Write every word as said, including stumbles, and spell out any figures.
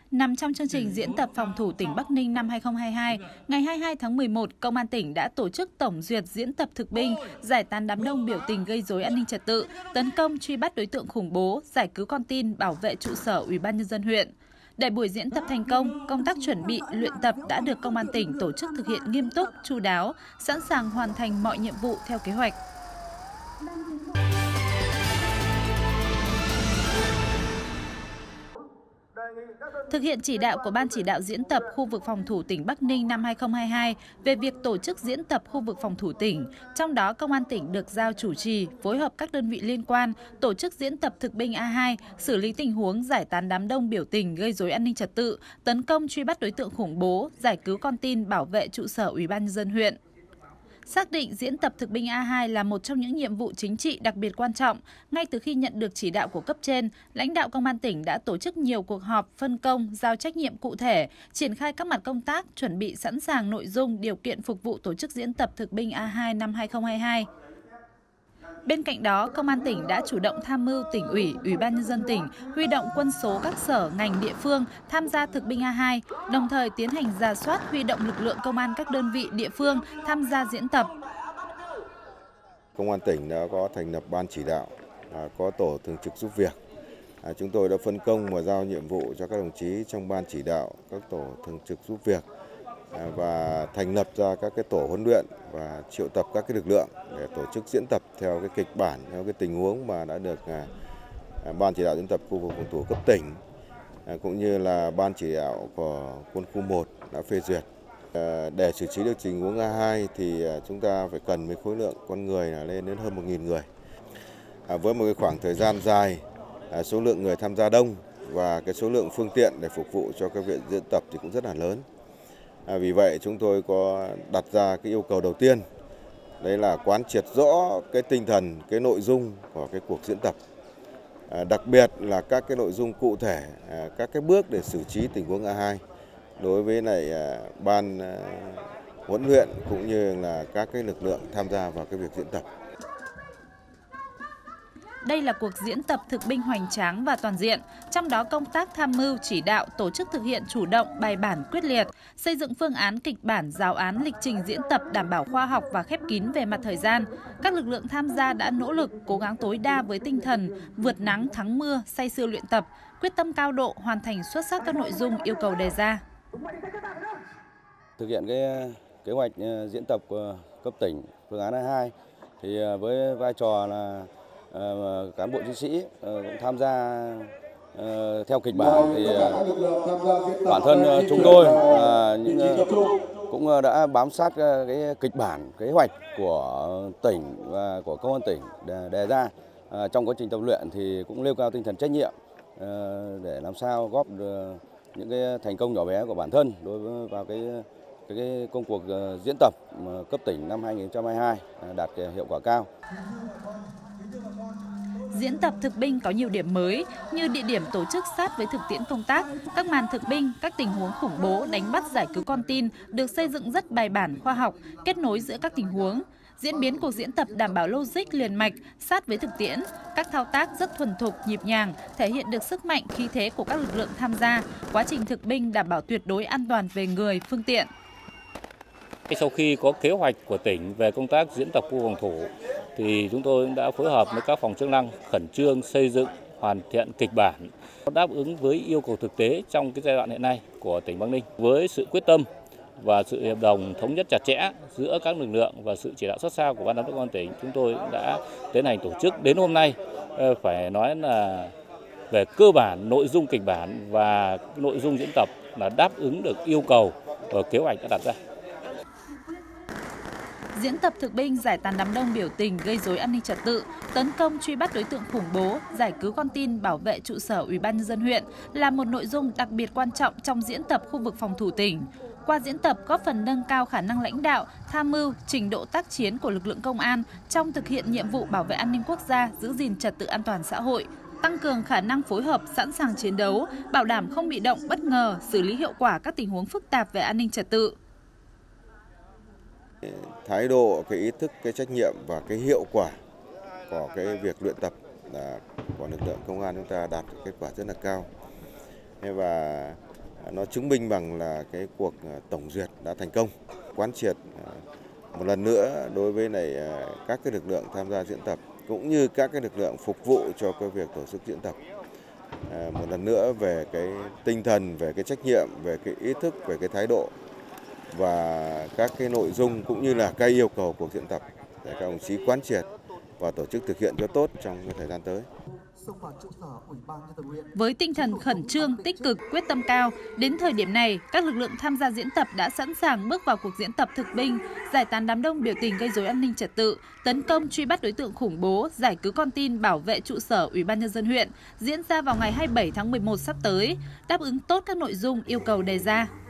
Nằm trong chương trình diễn tập phòng thủ tỉnh Bắc Ninh năm hai không hai hai, ngày hai mươi hai tháng mười một, Công an tỉnh đã tổ chức tổng duyệt diễn tập thực binh, giải tán đám đông biểu tình gây rối an ninh trật tự, tấn công truy bắt đối tượng khủng bố, giải cứu con tin, bảo vệ trụ sở Ủy ban nhân dân huyện. Để buổi diễn tập thành công, công tác chuẩn bị, luyện tập đã được Công an tỉnh tổ chức thực hiện nghiêm túc, chu đáo, sẵn sàng hoàn thành mọi nhiệm vụ theo kế hoạch. Thực hiện chỉ đạo của Ban chỉ đạo diễn tập khu vực phòng thủ tỉnh Bắc Ninh năm hai không hai hai về việc tổ chức diễn tập khu vực phòng thủ tỉnh, trong đó Công an tỉnh được giao chủ trì, phối hợp các đơn vị liên quan, tổ chức diễn tập thực binh A hai, xử lý tình huống giải tán đám đông biểu tình gây rối an ninh trật tự, tấn công truy bắt đối tượng khủng bố, giải cứu con tin, bảo vệ trụ sở Ủy ban nhân dân huyện. Xác định diễn tập thực binh A hai là một trong những nhiệm vụ chính trị đặc biệt quan trọng, ngay từ khi nhận được chỉ đạo của cấp trên, lãnh đạo Công an tỉnh đã tổ chức nhiều cuộc họp, phân công, giao trách nhiệm cụ thể, triển khai các mặt công tác, chuẩn bị sẵn sàng nội dung, điều kiện phục vụ tổ chức diễn tập thực binh A hai năm hai không hai hai. Bên cạnh đó, Công an tỉnh đã chủ động tham mưu tỉnh ủy, Ủy ban nhân dân tỉnh huy động quân số các sở, ngành địa phương tham gia thực binh A hai, đồng thời tiến hành rà soát huy động lực lượng công an các đơn vị địa phương tham gia diễn tập. Công an tỉnh đã có thành lập ban chỉ đạo, có tổ thường trực giúp việc. Chúng tôi đã phân công và giao nhiệm vụ cho các đồng chí trong ban chỉ đạo, các tổ thường trực giúp việc và thành lập ra các cái tổ huấn luyện và triệu tập các cái lực lượng để tổ chức diễn tập theo cái kịch bản, theo cái tình huống mà đã được Ban chỉ đạo diễn tập khu vực phòng thủ cấp tỉnh cũng như là Ban chỉ đạo của quân khu một đã phê duyệt. Để xử trí được tình huống A hai thì chúng ta phải cần với khối lượng con người là lên đến hơn một nghìn người. Với một cái khoảng thời gian dài, số lượng người tham gia đông và cái số lượng phương tiện để phục vụ cho các việc diễn tập thì cũng rất là lớn. À, vì vậy chúng tôi có đặt ra cái yêu cầu đầu tiên, đấy là quán triệt rõ cái tinh thần, cái nội dung của cái cuộc diễn tập. À, đặc biệt là các cái nội dung cụ thể, à, các cái bước để xử trí tình huống A hai đối với lại à, ban à, huấn luyện cũng như là các cái lực lượng tham gia vào cái việc diễn tập. Đây là cuộc diễn tập thực binh hoành tráng và toàn diện, trong đó công tác tham mưu, chỉ đạo, tổ chức thực hiện chủ động, bài bản, quyết liệt, xây dựng phương án, kịch bản, giáo án, lịch trình diễn tập đảm bảo khoa học và khép kín về mặt thời gian. Các lực lượng tham gia đã nỗ lực, cố gắng tối đa với tinh thần vượt nắng thắng mưa, say sưa luyện tập, quyết tâm cao độ hoàn thành xuất sắc các nội dung yêu cầu đề ra. Thực hiện cái kế hoạch diễn tập cấp tỉnh phương án A hai thì với vai trò là Uh, cán bộ chiến sĩ uh, cũng tham gia uh, theo kịch bản thì uh, bản thân uh, chúng tôi uh, những, uh, cũng uh, đã bám sát uh, cái kịch bản kế hoạch của tỉnh và của công an tỉnh đề, đề ra uh, trong quá trình tập luyện thì cũng nêu cao tinh thần trách nhiệm uh, để làm sao góp uh, những cái thành công nhỏ bé của bản thân đối với vào cái cái, cái công cuộc uh, diễn tập uh, cấp tỉnh năm hai không hai hai uh, đạt uh, hiệu quả cao. Diễn tập thực binh có nhiều điểm mới như địa điểm tổ chức sát với thực tiễn công tác, các màn thực binh, các tình huống khủng bố, đánh bắt giải cứu con tin được xây dựng rất bài bản, khoa học, kết nối giữa các tình huống. Diễn biến cuộc diễn tập đảm bảo logic liền mạch, sát với thực tiễn, các thao tác rất thuần thục, nhịp nhàng, thể hiện được sức mạnh, khí thế của các lực lượng tham gia. Quá trình thực binh đảm bảo tuyệt đối an toàn về người, phương tiện. Sau khi có kế hoạch của tỉnh về công tác diễn tập khu phòng thủ thì chúng tôi đã phối hợp với các phòng chức năng khẩn trương xây dựng, hoàn thiện kịch bản đáp ứng với yêu cầu thực tế trong cái giai đoạn hiện nay của tỉnh Bắc Ninh. Với sự quyết tâm và sự hiệp đồng thống nhất chặt chẽ giữa các lực lượng và sự chỉ đạo sát sao của Ban giám đốc công an tỉnh, chúng tôi đã tiến hành tổ chức đến hôm nay phải nói là về cơ bản nội dung kịch bản và nội dung diễn tập là đáp ứng được yêu cầu và kế hoạch đã đặt ra. Diễn tập thực binh giải tán đám đông biểu tình gây rối an ninh trật tự, tấn công truy bắt đối tượng khủng bố, giải cứu con tin, bảo vệ trụ sở Ủy ban nhân dân huyện là một nội dung đặc biệt quan trọng trong diễn tập khu vực phòng thủ tỉnh. Qua diễn tập góp phần nâng cao khả năng lãnh đạo, tham mưu, trình độ tác chiến của lực lượng công an trong thực hiện nhiệm vụ bảo vệ an ninh quốc gia, giữ gìn trật tự an toàn xã hội, tăng cường khả năng phối hợp, sẵn sàng chiến đấu, bảo đảm không bị động, bất ngờ, xử lý hiệu quả các tình huống phức tạp về an ninh trật tự. Thái độ, cái ý thức, cái trách nhiệm và cái hiệu quả của cái việc luyện tập là của lực lượng công an chúng ta đạt kết quả rất là cao. Và nó chứng minh bằng là cái cuộc tổng duyệt đã thành công. Quán triệt một lần nữa đối với này các cái lực lượng tham gia diễn tập cũng như các cái lực lượng phục vụ cho cái việc tổ chức diễn tập. Một lần nữa về cái tinh thần, về cái trách nhiệm, về cái ý thức, về cái thái độ và các cái nội dung cũng như là cái yêu cầu cuộc diễn tập để các đồng chí quán triệt và tổ chức thực hiện cho tốt trong cái thời gian tới. Với tinh thần khẩn trương, tích cực, quyết tâm cao, đến thời điểm này, các lực lượng tham gia diễn tập đã sẵn sàng bước vào cuộc diễn tập thực binh, giải tán đám đông biểu tình gây rối an ninh trật tự, tấn công truy bắt đối tượng khủng bố, giải cứu con tin, bảo vệ trụ sở Ủy ban Nhân dân huyện, diễn ra vào ngày hai mươi bảy tháng mười một sắp tới, đáp ứng tốt các nội dung yêu cầu đề ra.